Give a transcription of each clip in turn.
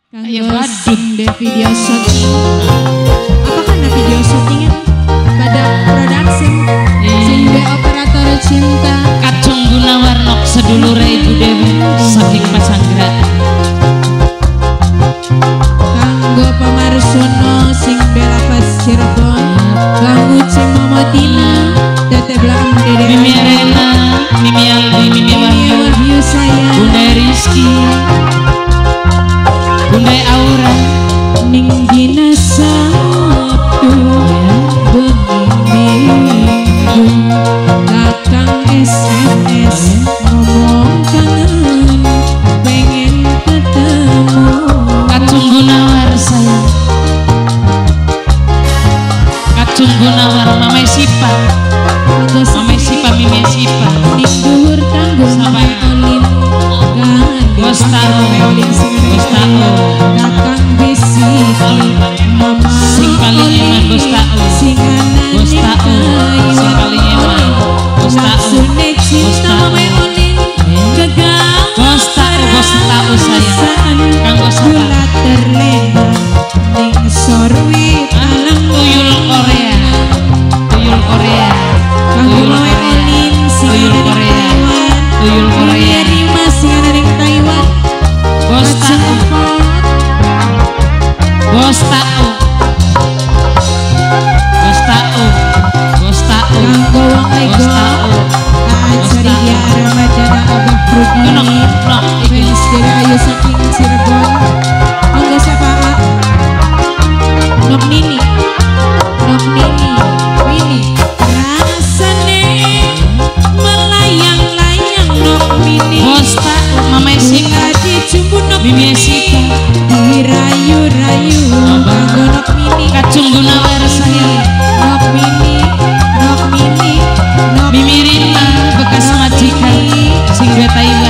Sing de video shooting. Apakah ada video shootingnya? Pada production. Sing de operator cinta. Kacung Gunawarno sedulure Ibu Dewi saking Pasanggrahan. Kanggo Pamarsono sing bela pas Cirebon. Bang Uci Momotina Tete Blang Dede Mimi Rena, Mimi Aldi, Mimi Wahyu sayang Bunda Rizky, Bunda Aura, Ninggina Sabtu Minggu Kakang SMS ngomong kangen pengen ketemu. Kacung Gunawar sayang, Kacung Gunawar Mama Sipa, Mama Sipa, Mimi Sipa, Dhuwur tanggung Sampai Olin Bos Taro, Bos Taro, Kakang Bisiki Mama sing paling eman Bos Taro, sing Bos Taro, sing paling eman Bos Taro, Sune cinta Mama Olin Gagal Bos Taro sayang, Kang Bos Taro. Gula terlena ning sorwi talang Tuyul Korea, Tuyul Korea, Kanggo Tuyul Mama Korea, Olin sing Tuyul ada di Korea, Taiwan Tuyul Korea, Rima sing ada di Taiwan Bos Taro, Bos Taro, Bos Taro, Bos Taro, Kanggo wong Bos ego Taro. Ajari dia Ramadana Abah Rudi Fans dari Ayu saking Cirebon. Angga siapa Ak? Nok Nini Wini rasane melayang-layang Nok Mini Bos Taro, Mama Sika, Lagi jumbo Nok Mimi Sika, dirayu-rayu Kanggo Nok Mini Kacung Gunawar sayang, Nok Mini Mimi Rina bekas majikan sing duwe Taiwan,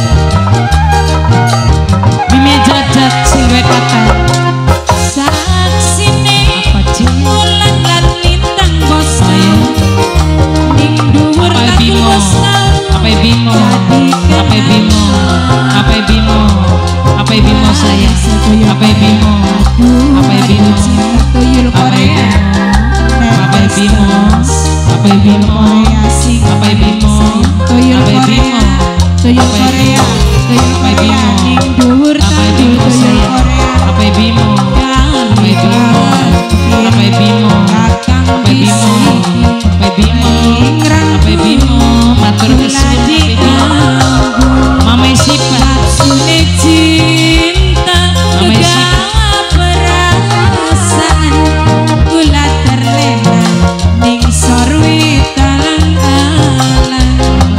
Mimi Jajat sing duwe kakak. saksine Apa cing? Wulan lan lintang bos tau ning dhuwur Apa kanggo Bimo? bos tau Apa Bimo? Apa Bimo? Apa Bimo? Apa Bimo sayang? Apa Bimo? Apa Bimo? Tuyul Korea Apa Bimo? Apa Bimo? Apa Bimo? Tuyul Apa Korea Bimo? Tuyul Apa Korea Bimo? Tuyul Apa Korea Bimo? ning dhuwur Apa kanggo Bimo Tuyul sayang? Korea Apa Bimo? Apa Bimo? Apa Bimo? Kakang Apa Bimo? Bisiki Apa Bimo? Apa Bimo? Matur kesuwun Mama Sipa, Sune cinta Mama kegawa perasaan Gula terlena ning sorwi talang-alang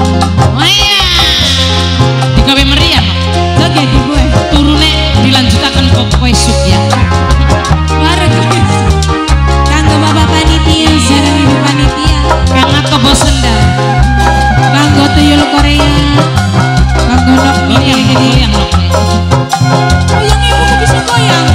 digawe meriam Joget di gue turune dilanjutakan kok kowe sup ya. Bareng Kanggo bapak panitia Sarang ibu panitia Kang Ato bos sendal. Kanggo tuyul Korea Kanggo Nok Mini Goyang loh. Goyang ibu kok bisa goyang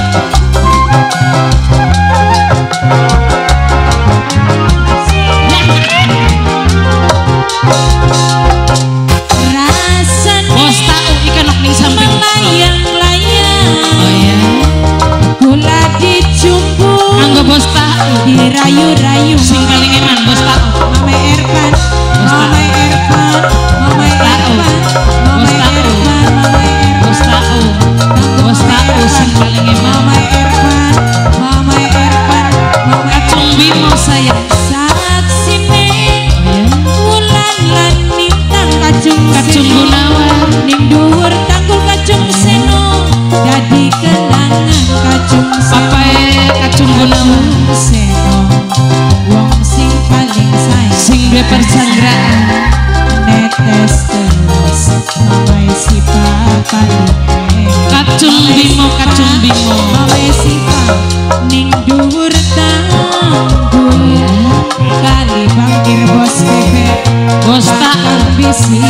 Rasan Bos tahu ikan nok ning samping. melayang-layang Oh ya. Gula dicumbu Kanggo bos tahu dirayu-rayu sing paling eman bos tahu. Mama Ervan Mama Ervan Mama Ervan Mama Ervan Bos tahu. Bos tahu sing paling eman. Mama Ervan Mama Ervan Mama Kacung Bimo sayang. saksine Oh ya. wulan lan nintang kacung Kacung seno Gunawan. ning dhuwur tanggul kacung seno dadi kenangan kacung Apa Kacung Gunawan seno wong sing paling sayang sing duwe persanggrahan. netes terus mamai sipa paling Kacung Bimo, Kacung Bimo. mamai sipa ning dhuwur tanggul kali bangkir bos bebek Bos Kakang tahu. Bisiki